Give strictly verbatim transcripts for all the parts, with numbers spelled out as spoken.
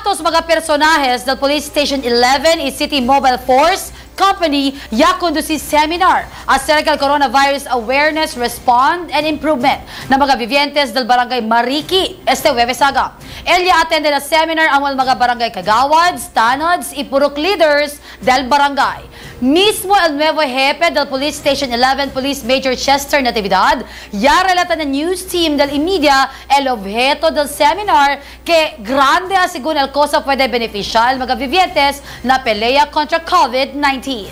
Datos mga personajes del Police Station eleven y City Mobile Force Company ya conduci seminar acerca del Coronavirus Awareness Response and Improvement ng mga vivientes del Barangay Mariki este Huwebes aga. Ella attended a seminar ang mga barangay kagawads, tanods, y purok leaders del barangay. Mismo el nuevo jefe del Police Station eleven Police Major Chester Natividad ya relata ng news team del EMEDIA el objeto del seminar que grande según el cosa puede beneficiar mga vivientes na pelea contra COVID nineteen.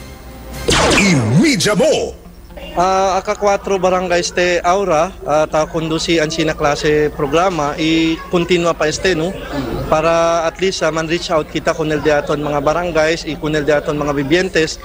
EMEDIA Mo! Uh, aka kwatro barangay este aura uh, ta kondusi ang sina klase programa i continua pa este no para at least uh, man reach out kita kunel diaton mga barangays i kunel diaton mga bibientes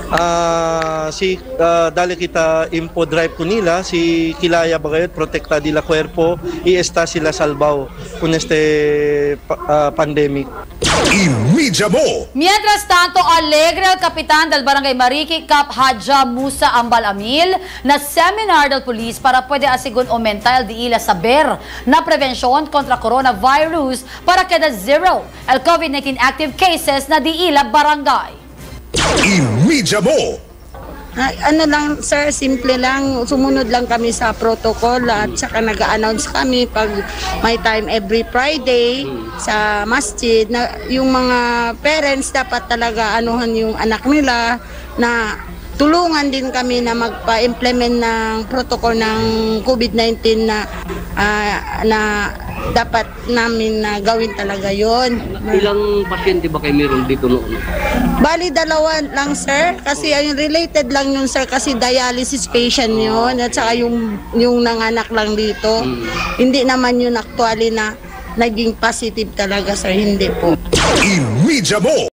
uh, si uh, dali kita info drive kunila si kilaya bagayot protekta dila cuerpo i esta sila salbaw kun este uh, pandemic. EMEDIA Mo! Mientras tanto, alegre el kapitan del Barangay Mariki, Cap Hadja Musa Ambal Amil, na seminar del police para pwede asigun aumentar el diila saber na prevensyon kontra coronavirus para kada zero el COVID nineteen active cases na diila barangay. EMEDIA Mo! Ah, ano lang sir, simple lang, sumunod lang kami sa protocol at saka nag-a-announce kami pag may time every Friday sa masjid na yung mga parents dapat talaga anuhan yung anak nila na tulungan din kami na magpa-implement ng protocol ng COVID nineteen na uh, na dapat namin na gawin talaga yon. Ilang pasyente ba kayo meron dito noon? Bali dalawa lang sir, kasi yung related lang yun sir, kasi dialysis patient yun at saka yung, yung nanganak lang dito. Hmm. Hindi naman yun actually na naging positive talaga sir, hindi po. EMEDIA Mo!